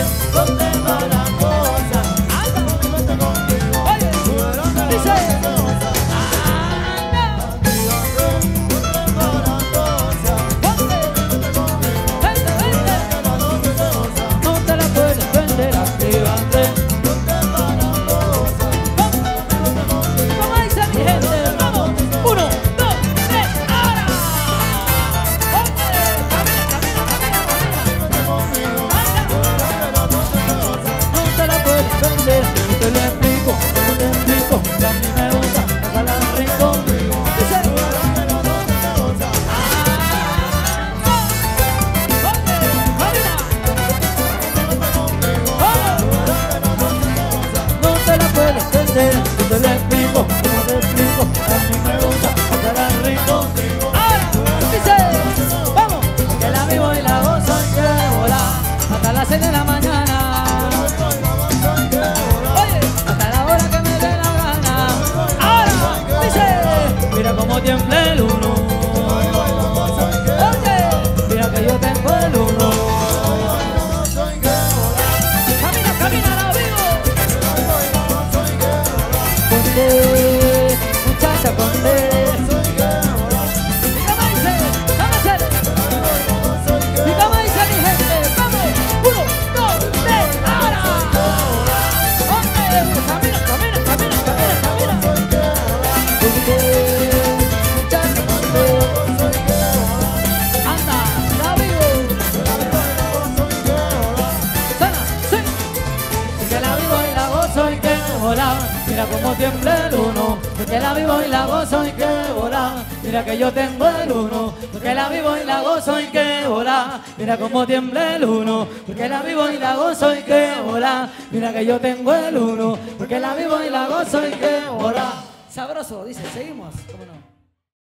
¿dónde va la cosa? Vete conmigo, oye, dice, no te la puedes vender, actívate. ¿Cómo dice mi gente? Vamos, 1, 2, 3, ahora. No te la puedes vender, yo te lo explico, que a mí me gusta, déjala rico. Dice, no te la puedes vender, yo te lo explico, a mí me gusta, déjala rico. Ahora, dice, vamos, que la vivo y la gozo y que volar hasta las 6 de la mañana. Oye, hasta la hora que me dé la gana. Ahora, dice, mira cómo tiembla el uno. Oye, mira que yo tengo el uno. Camina, camina, la vivo. Conde, muchacha, conde. ¿Y cómo dice? Vamos a hacer. ¿Y cómo dice mi gente? Vamos, 1, 2, 3, ahora. Conde, camina, camina, camina, camina, camina. Conde, muchacha, conde. Anda, la vivo. Sana, sí. Que la vivo y la gozo y que volar. Mira cómo tiembla el uno. Que la vivo y la gozo y que volar. Mira que yo tengo el uno. Que la vivo y la gozo y que volar. Mira cómo tiembla el uno. Porque la vivo y la gozo y que volar. Mira que yo tengo el uno. Porque la vivo y la gozo y que volar. Sabroso, dice, seguimos. ¿Cómo no?